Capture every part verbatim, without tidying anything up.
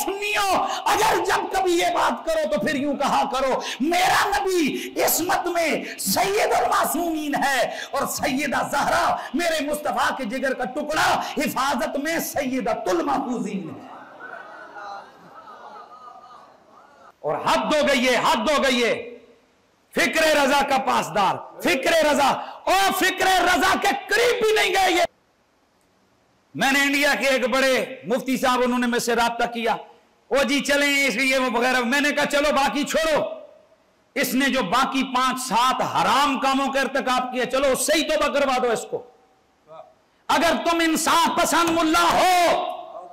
सुन्नियों, अगर जब कभी ये बात करो तो फिर यूं कहा करो मेरा नबी इसमत में सैयदुल मासूमीन है और सैयदा ज़हरा मेरे मुस्तफा के जिगर का टुकड़ा हिफाजत में सैयदतुल महफूजीन है। और हद हो गई है, हद हो गई है। फिक्रे रजा का पासदार, फिक्रे रजा और फिक्रे रजा के करीब भी नहीं गए ये। मैंने इंडिया के एक बड़े मुफ्ती साहब, उन्होंने मुझसे राब्ता किया, ओ जी चलें इसलिए वो वगैरह। मैंने कहा चलो बाकी छोड़ो, इसने जो बाकी पांच सात हराम कामों का इर्तिकाब किया, चलो उससे ही तौबा करवा दो इसको। अगर तुम इंसाफ पसंद मुल्ला हो,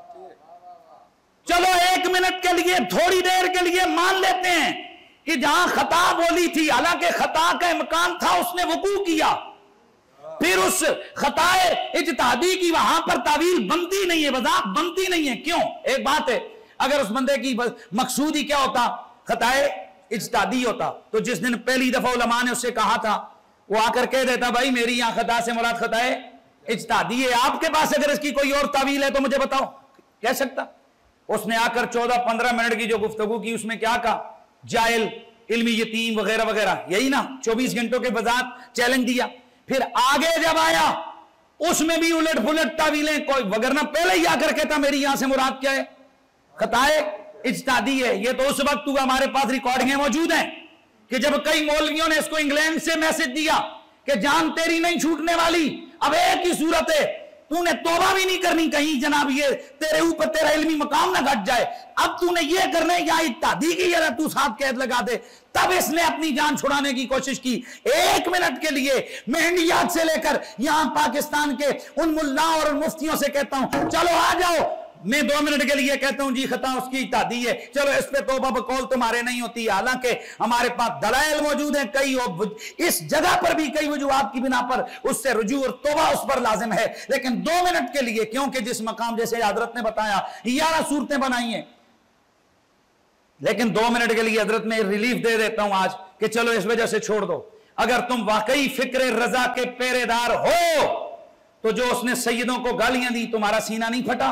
चलो एक मिनट के लिए, थोड़ी देर के लिए मान लेते हैं कि जहां खता बोली थी, हालांकि खता का इम्कान था, उसने वकू किया, फिर उस खताए इज्तिहादी की वहां पर तावील बनती नहीं है, वज़ाहत बनती नहीं है। क्यों? एक बात है, अगर उस बंदे की मकसूद ही क्या होता, खताए इज्तिहादी होता, तो जिस दिन पहली दफा उलमा ने उससे कहा था, वो आकर कह देता भाई मेरी यहां खता से मुराद खताए इज्तिहादी है, आपके पास अगर इसकी कोई और तावील है तो मुझे बताओ। कह सकता? उसने आकर चौदह पंद्रह मिनट की जो गुफ्तगू की, उसमें क्या कहा, जाहिल, इल्मी यतीम वगैरह वगैरह, यही ना, चौबीस घंटों के बजात चैलेंज दिया। फिर आगे जब आया उसमें भी उलट पुलट तावीलें, कोई वगरना पहले ही आकर कहता मेरी यहां से मुराद क्या है, खताए इज्तिहादी है। ये तो उस वक्त हुआ, हमारे पास रिकॉर्डिंगें मौजूद हैं कि जब कई मौलवियों ने इसको इंग्लैंड से मैसेज दिया कि जान तेरी नहीं छूटने वाली, अब एक ही सूरत है, तूने तौबा भी नहीं करनी कहीं जनाब ये तेरे ऊपर तेरा इल्मी मकाम ना घट जाए, अब तूने ये करना है या इत्तादी की या तू साथ कैद लगा दे। तब इसने अपनी जान छुड़ाने की कोशिश की। एक मिनट के लिए मैं इंडिया से लेकर यहां पाकिस्तान के उन मुल्ला और उन मुफ्तियों से कहता हूं चलो आ जाओ, मैं दो मिनट के लिए कहता हूं जी खता उसकी इत्तादी है, चलो इस पे तौबा बकौल तुम्हारे नहीं होती, हालांकि हमारे पास दलाइल मौजूद हैं कई, और इस जगह पर भी कई वजूहात की बिना पर उससे रुजू और तौबा उस पर लाजिम है। लेकिन दो मिनट के लिए, क्योंकि जिस मकाम जैसे हजरत ने बताया ग्यारह सूरतें बनाई हैं, लेकिन दो मिनट के लिए हजरत में रिलीफ दे देता हूं आज कि चलो इस वजह से छोड़ दो। अगर तुम वाकई फिक्र रजा के पेरेदार हो तो जो उसने सैयदों को गालियां दी, तुम्हारा सीना नहीं फटा?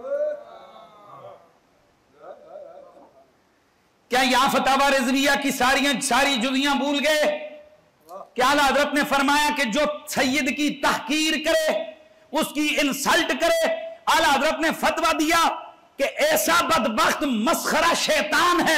क्या यहां फतावा रिजविया की सारी सारी जुजियां भूल गए? क्या आला हजरत ने फरमाया कि जो सैयद की तहकीर करे, उसकी इंसल्ट करे, आला हजरत ने फतवा दिया कि ऐसा बदबख्त मस्खरा शैतान है।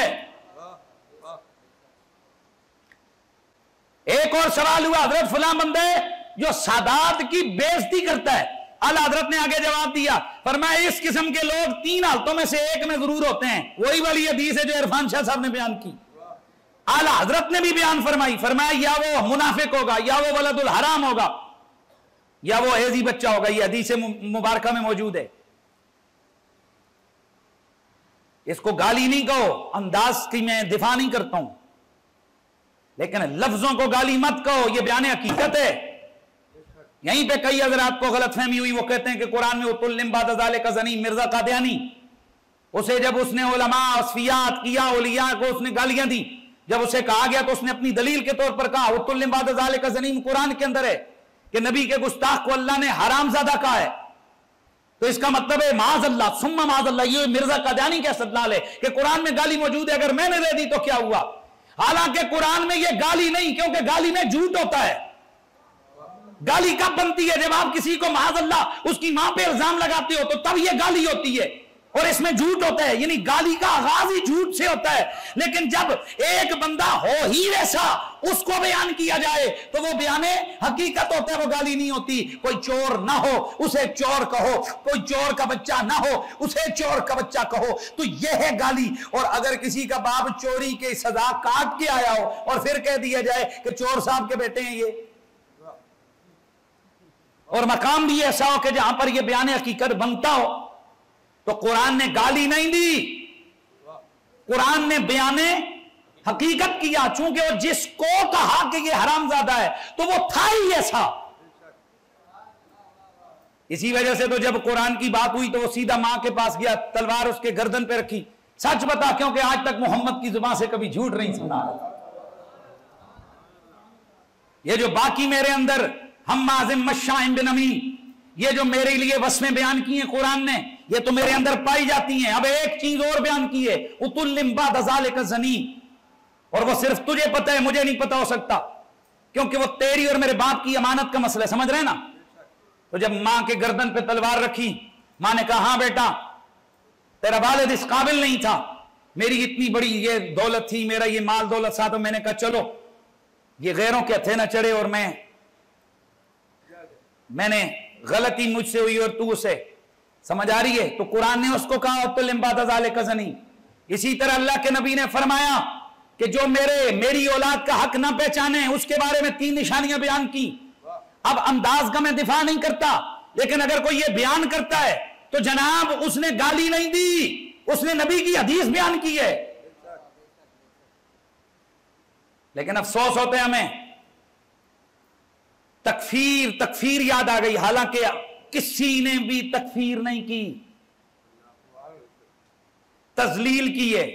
एक और सवाल हुआ, हजरत फलां बंदे जो सादात की बेइज्जती करता है, आला हजरत ने आगे जवाब दिया, फरमाया इस किस्म के लोग तीन हालतों में से एक में जरूर होते हैं। वही वाली हदीस है जो इरफान शाह साहब ने बयान की, आला हजरत ने भी बयान फरमाई, फरमाया या वो मुनाफिक होगा, या वो वलदुल हराम होगा, या वो हेजी बच्चा होगा। ये हदीस मुबारका में मौजूद है। इसको गाली नहीं कहो, अंदाज की मैं दिफा नहीं करता हूं, लेकिन लफ्जों को गाली मत कहो, यह बयान हकीकत है। यहीं पे कई हज़रात को गलतफहमी हुई, वो कहते हैं कि कुरान में उतुल्लिम बाद ज़ालिक का ज़नी, मिर्जा कादियानी, उसे जब उसने उलमा असफियात किया, औलिया को उसने गालियां दी, जब उसे कहा गया तो उसने अपनी दलील के तौर पर कहा उतुल्लिम बाद ज़ालिक का ज़नी कुरान के अंदर है कि नबी के गुस्ताख को अल्लाह ने हरामज़ादा कहा है। तो इसका मतलब है माज़अल्लाह सुम्मा माज़अल्लाह, ये मिर्जा कादियानी क्या सदलाल है कि कुरान में गाली मौजूद है, अगर मैंने दे दी तो क्या हुआ? हालांकि कुरान में यह गाली नहीं, क्योंकि गाली में झूठ होता है। गाली कब बनती है? जब आप किसी को माज़अल्लाह उसकी मां पे इल्जाम लगाते हो, तो तब यह गाली होती है, और इसमें झूठ होता है, यानी गाली का आगाज ही झूठ से होता है। लेकिन जब एक बंदा हो ही वैसा उसको बयान किया जाए तो वो बयाने हकीकत होता है, वो गाली नहीं होती। कोई चोर ना हो उसे चोर कहो, कोई चोर का बच्चा ना हो उसे चोर का बच्चा कहो, तो यह है गाली। और अगर किसी का बाप चोरी की सजा काट के आया हो और फिर कह दिया जाए कि चोर साहब के बेटे हैं ये, और मकाम भी ऐसा हो कि जहां पर यह बयान हकीकत बनता हो, तो कुरान ने गाली नहीं दी, कुरान ने बयाने हकीकत किया। चूंकि वो जिसको कहा कि ये हरामजादा है तो वो था ही ऐसा। इसी वजह से तो जब कुरान की बात हुई तो वो सीधा मां के पास गया, तलवार उसके गर्दन पे रखी, सच बता, क्योंकि आज तक मोहम्मद की जुबान से कभी झूठ नहीं सुना। ये जो बाकी मेरे अंदर हम माजिम मशाइम बिन अमी, ये जो मेरे लिए वस्में बयान की हैं कुरान ने, ये तो मेरे अंदर पाई जाती हैं। अब एक चीज और बयान की है, उतुल्लिम्बा दजाले का जनी, और वो सिर्फ तुझे पता है, मुझे नहीं पता हो सकता, क्योंकि वो तेरी और मेरे बाप की अमानत का मसला है, समझ रहे हैं ना। तो जब मां के गर्दन पे तलवार रखी, मां ने कहा हाँ बेटा तेरा वालिद इस काबिल नहीं था, मेरी इतनी बड़ी ये दौलत थी, मेरा ये माल दौलत था, तो मैंने कहा चलो ये गैरों के हथे ना चढ़े, और मैं मैंने गलती मुझसे हुई और तू उसे, समझ आ रही है। तो कुरान ने उसको कहा कज़नी। इसी तरह अल्लाह के नबी ने फरमाया कि जो मेरे मेरी औलाद का हक ना पहचाने, उसके बारे में तीन निशानियां बयान की। अब अंदाज का मैं दिफा नहीं करता, लेकिन अगर कोई ये बयान करता है तो जनाब उसने गाली नहीं दी, उसने नबी की हदीस बयान की है। लेकिन अफसोस होते हैं हमें, तकफीर तकफीर याद आ गई, हालांकि किसी ने भी तकफीर नहीं की, तजलील की है,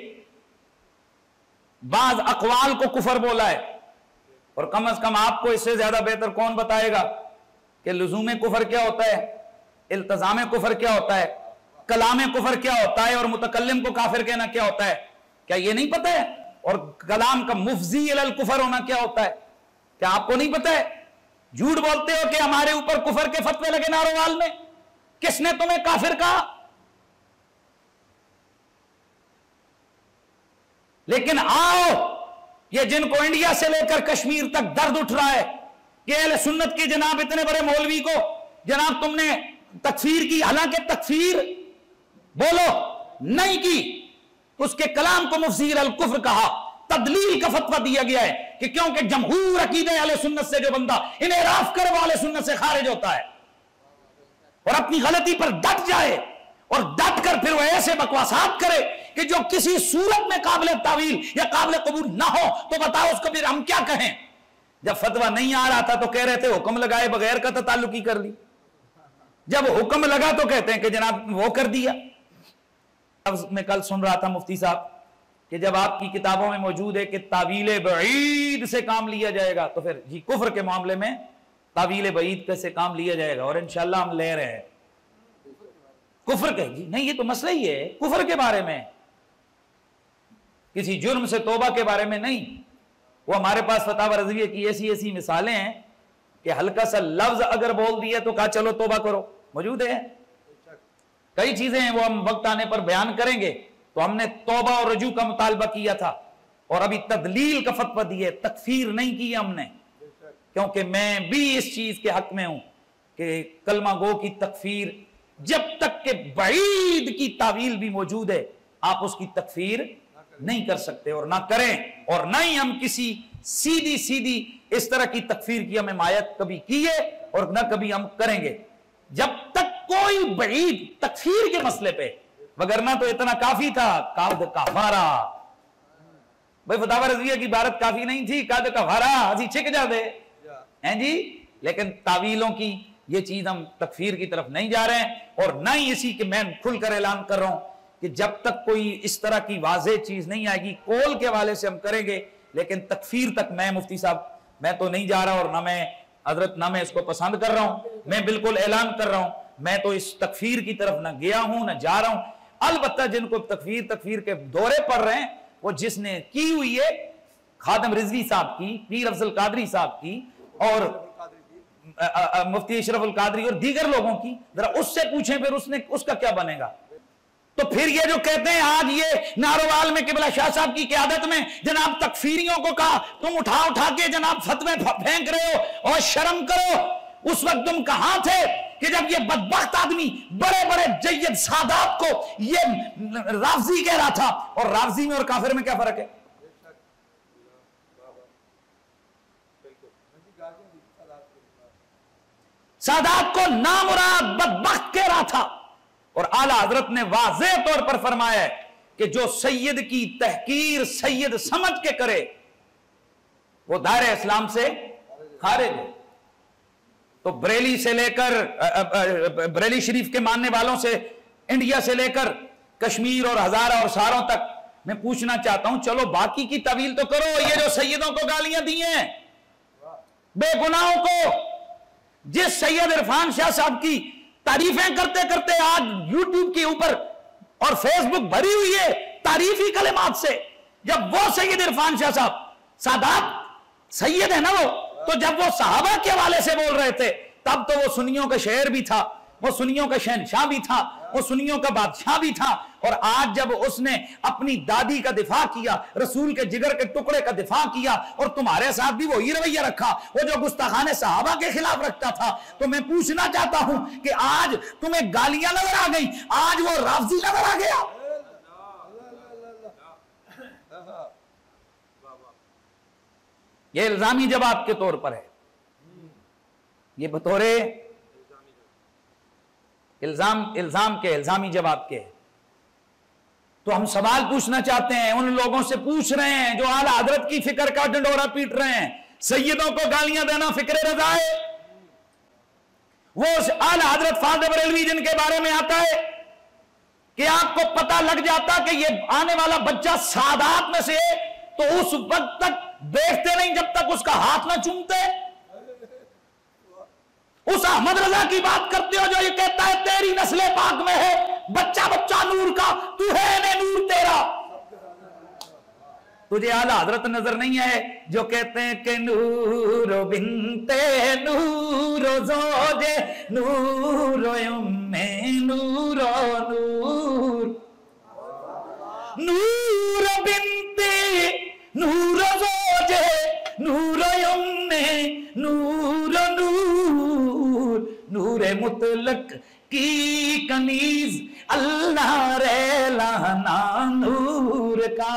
बाज अकवाल को कुफर बोला है। और कम अज कम आपको इससे ज्यादा बेहतर कौन बताएगा कि लुज़ूम कुफर क्या होता है, इल्तजाम कुफर क्या होता है, कलाम कुफर क्या होता है, और मुतकल्लिम को काफिर कहना क्या होता है? क्या ये नहीं पता है? और कलाम का मुफ्जी अल कुफर होना क्या होता है? क्या आपको नहीं पता है? झूठ बोलते हो कि हमारे ऊपर कुफर के फतवे लगे नारोवाल में। किसने तुम्हें काफिर कहा? लेकिन आओ, ये जिनको इंडिया से लेकर कश्मीर तक दर्द उठ रहा है कि अहले सुन्नत की जनाब इतने बड़े मौलवी को जनाब तुमने तकफीर की, हालांकि तकफीर बोलो नहीं की, उसके कलाम को मुफ्सी अल कुफ्र कहा, तदलील का फतवा दिया गया है कि क्योंकि जमहूर अकीदे अहले सुन्नत से जो बंदा इन्हें राफ कर वाले सुन्नत से खारिज होता है और अपनी गलती पर डट जाए और डट कर फिर वो ऐसे बकवासात करे कि जो किसी सूरत में काबिल तावील या काबिल कबूल ना हो, तो बताओ उसको फिर हम क्या कहें? जब फतवा नहीं आ रहा था तो कह रहे थे हुक्म लगाए बगैर का तो ताल्लुकी कर ली, जब हुक्म लगा तो कहते हैं कि जनाब वो कर दिया। अब मैं कल सुन रहा था मुफ्ती साहब कि जब आपकी किताबों में मौजूद है कि तावील बईद से काम लिया जाएगा, तो फिर जी कुफ्र के मामले में तावील बईद से काम लिया जाएगा, और इंशाल्लाह हम ले रहे हैं। कुफ्र के जी नहीं, ये तो मसला ही है कुफ्र के बारे में, किसी जुर्म से तौबा के बारे में नहीं। वो हमारे पास फतावा रज़विया की ऐसी ऐसी मिसालें हैं कि हल्का सा लफ्ज अगर बोल दिया तो कहा चलो तौबा करो, मौजूद है। कई चीजें हैं वो हम वक्त आने पर बयान करेंगे। तो हमने तौबा और रजू का मुतालबा किया था, और अभी तदलील का फतवा दिया, तकफीर नहीं किया हमने, क्योंकि मैं भी इस चीज के हक में हूं कि कलमा गो की तकफीर जब तक के बईद की तावील भी मौजूद है, आप उसकी तकफीर नहीं कर सकते और ना करें, और ना ही हम किसी सीधी सीधी इस तरह की तकफीर की हमें मायत कभी की है और ना कभी हम करेंगे, जब तक कोई बईद तकफीर के मसले पे। वगरना तो इतना काफी था, काद कफारा, भाई फतावा रज़विया की इबारत काफी नहीं थी, काद कफारा हसी छिक जाते हैं जी। लेकिन तावीलों की ये चीज हम तकफीर की तरफ नहीं जा रहे हैं, और ना ही इसी के मैं खुलकर ऐलान कर रहा हूं कि जब तक कोई इस तरह की वाज़ेह चीज नहीं आएगी, कौल के हवाले से हम करेंगे, लेकिन तकफीर तक मैं मुफ्ती साहब मैं तो नहीं जा रहा, और ना मैं हजरत ना मैं इसको पसंद कर रहा हूं। मैं बिल्कुल ऐलान कर रहा हूं, मैं तो इस तकफीर की तरफ ना गया हूं ना जा रहा हूं। अलबत्ता जिनको तकफीर तकफीर के दौरे पड़ रहे हैं, वो जिसने की हुई है खादम रिजवी साहब की, पीर अफजल कादरी साहब की, और मुफ्ती अशरफ अल कादरी और दीगर लोगों की, जरा उससे पूछें फिर उसने उसका क्या बनेगा। तो फिर ये जो कहते हैं आज ये नारोवाल में किबला शाह साहब की क़यादत में जनाब तकफीरियों को कहा तुम उठा उठा के जनाब फतवे फेंक रहे हो और शर्म करो, उस वक्त तुम कहां थे कि जब ये बदबख्त आदमी बड़े बड़े जय्यद सादात को ये राफजी कह रहा था? और राफजी में और काफिर में क्या फर्क है? सादात को नामुराद बदबख्त कह रहा था, और आला हजरत ने वाज़ेह तौर पर फरमाया कि जो सैयद की तहकीर सैयद समझ के करे वो दायरे इस्लाम से खारिज है। तो बरेली से लेकर बरेली शरीफ के मानने वालों से इंडिया से लेकर कश्मीर और हजारा और सारों तक मैं पूछना चाहता हूं, चलो बाकी की तवील तो करो, ये जो सैयदों को गालियां दी हैं बेगुनाहों को, जिस सैयद इरफान शाह साहब की तारीफें करते करते आज यूट्यूब के ऊपर और फेसबुक भरी हुई है तारीफी कलिमात से। जब वो सैयद इरफान शाह साहब सादात सैयद है ना वो, तो जब वो सहाबा के हवाले से बोल रहे थे तब तो वो सुन्नियों का शेर भी था, वो सुन्नियों का शहनशाह भी था, वो सुन्नियों का बादशाह भी था। और आज जब उसने अपनी दादी का दिफा किया, रसूल के जिगर के टुकड़े का दिफा किया, और तुम्हारे साथ भी वही रवैया रखा वो जो गुस्ताखाने सहाबा के खिलाफ रखता था, तो मैं पूछना चाहता हूं कि आज तुम्हें गालियां नजर आ गई, आज वो राफजी नजर आ गया। ये इल्जामी जवाब के तौर पर है, ये बतौरे इल्जाम इल्जाम के इल्जामी जवाब के। तो हम सवाल पूछना चाहते हैं, उन लोगों से पूछ रहे हैं जो आला हजरत की फिक्र का डंडोरा पीट रहे हैं, सैयदों को गालियां देना फिक्र रजा है? वो आला हजरत फाज़िल बरेलवी जिनके बारे में आता है कि आपको पता लग जाता कि ये आने वाला बच्चा सादात में से, तो उस वक्त तक देखते नहीं जब तक उसका हाथ ना चूमते। उस अहमद रजा की बात करते हो जो ये कहता है तेरी नस्ले पाक में है बच्चा बच्चा नूर का, तू है ने नूर तेरा। तुझे आला हजरत नजर नहीं है जो कहते हैं कि नूरो बिनते नूरो जोजे नूरो उम्मे नूरो नूर, नूरो बिनते नूरो जोजे नूरो उम्मे नूरो नूर, नूरे मुतलक की कनीज अल्लाह रे लाना नूर का।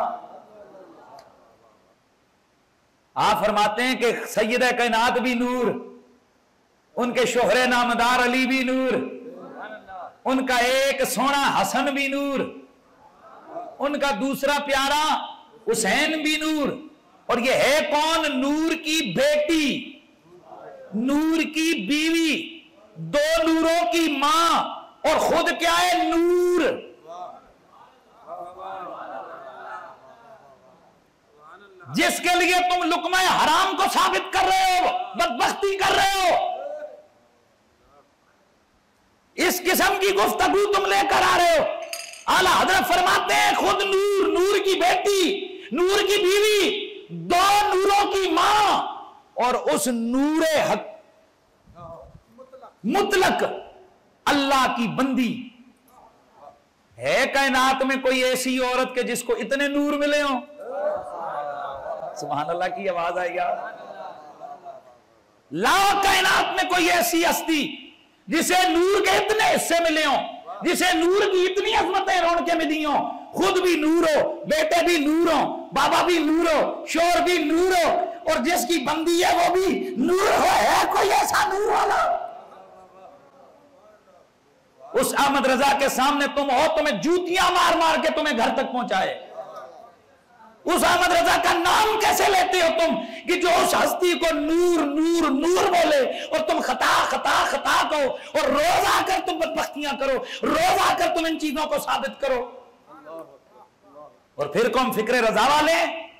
आप फरमाते हैं कि सैयद कायनात भी नूर, उनके शोहरे नामदार अली भी नूर, उनका एक सोना हसन भी नूर, उनका दूसरा प्यारा हुसैन भी नूर। और ये है कौन? नूर की बेटी, नूर की बीवी, दो नूरों की मां, और खुद क्या है? नूर। जिसके लिए तुम लुकमा हराम को साबित कर रहे हो, बदबख्ती कर रहे हो, इस किस्म की गुफ्तगू तुम लेकर आ रहे हो। आला हजरत फरमाते हैं खुद नूर, नूर की बेटी, नूर की बीवी, दो नूरों की मां, और उस नूरे हक मुतलक अल्लाह की बंदी। है कायनात में कोई ऐसी औरत के जिसको इतने नूर मिले हो? सुभान अल्लाह की आवाज आई यार। लाओ कायनात में कोई ऐसी हस्ती जिसे नूर के इतने हिस्से मिले हो, जिसे नूर की इतनी अजमतें रौनकें मिली हो, खुद भी नूर हो, बेटे भी नूर हो, बाबा भी नूर हो, शोर भी नूर हो, और जिसकी बंदी है वो भी नूर हो। है कोई ऐसा नूर वाला? उस अहमद रजा के सामने तुम हो, तुम्हें जूतियां मार मार के तुम्हें घर तक पहुंचाए। उस अहमद रजा का नाम कैसे लेते हो तुम कि जो उस हस्ती को नूर नूर नूर बोले, और तुम खता खता खता कहो, और रोज आकर तुम बदबख्तियां करो, रोज आकर तुम इन चीजों को साबित करो, और फिर कौन फिक्र रजा वाले?